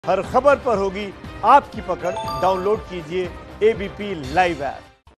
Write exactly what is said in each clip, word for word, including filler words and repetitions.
हर खबर पर होगी आपकी पकड़। डाउनलोड कीजिए ABP live app.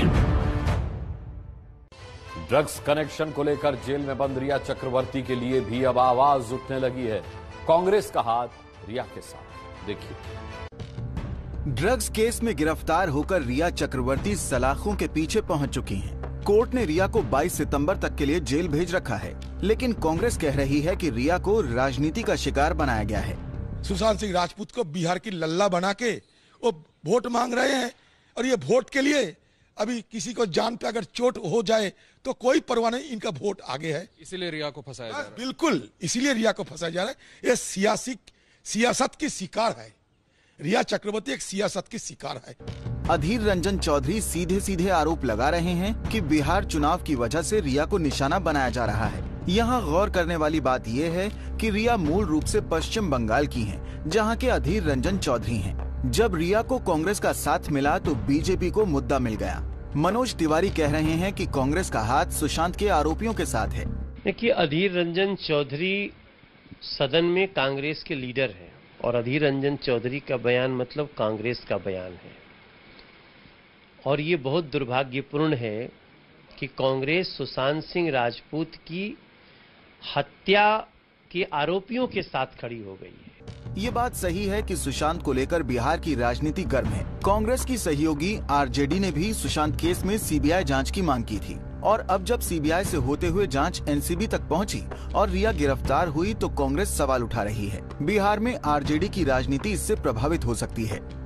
Drugs connection को लेकर जेल में बंद रिया चक्रवर्ती के लिए भी अब आवाज उठने लगी है। कांग्रेस का हाथ रिया के साथ। देखिए, ड्रग्स केस में गिरफ्तार होकर रिया चक्रवर्ती सलाखों के पीछे पहुंच चुकी हैं। कोर्ट ने रिया को बाईस सितंबर तक के लिए जेल भेज रखा है, लेकिन कांग्रेस कह रही है कि रिया को राजनीति का शिकार बनाया गया है। सुशांत सिंह राजपूत को बिहार की लल्ला बना के वो वोट मांग रहे हैं, और ये वोट के लिए अभी किसी को जान पे अगर चोट हो जाए तो कोई परवाह नहीं, इनका वोट आगे है। इसीलिए रिया को फंसाया जा रहा है। बिल्कुल, इसीलिए रिया को फंसाया जा रहा है। ये सियासी सियासत की शिकार है। रिया चक्रवर्ती एक सियासत की शिकार है। अधीर रंजन चौधरी सीधे सीधे आरोप लगा रहे हैं कि बिहार चुनाव की वजह से रिया को निशाना बनाया जा रहा है। यहाँ गौर करने वाली बात यह है कि रिया मूल रूप से पश्चिम बंगाल की हैं, जहाँ के अधीर रंजन चौधरी हैं। जब रिया को कांग्रेस का साथ मिला तो बीजेपी को मुद्दा मिल गया। मनोज तिवारी कह रहे हैं कि कांग्रेस का हाथ सुशांत के आरोपियों के साथ है। देखिए, अधीर रंजन चौधरी सदन में कांग्रेस के लीडर हैं, और अधीर रंजन चौधरी का बयान मतलब कांग्रेस का बयान है। और ये बहुत दुर्भाग्यपूर्ण है कि कांग्रेस सुशांत सिंह राजपूत की हत्या के आरोपियों के साथ खड़ी हो गई है। ये बात सही है कि सुशांत को लेकर बिहार की राजनीति गर्म है। कांग्रेस की सहयोगी आरजेडी ने भी सुशांत केस में सीबीआई जांच की मांग की थी, और अब जब सीबीआई से होते हुए जांच एनसीबी तक पहुंची और रिया गिरफ्तार हुई तो कांग्रेस सवाल उठा रही है। बिहार में आरजेडी की राजनीति इससे प्रभावित हो सकती है।